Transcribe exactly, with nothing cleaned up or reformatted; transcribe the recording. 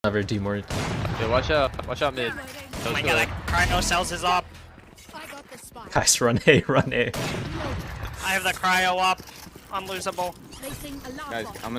Never do more. Yeah, watch out. Watch out mid. Oh my god, that cryo cells is up. Guys, run A, run A. I have the cryo up. Unlosable. Guys, I'm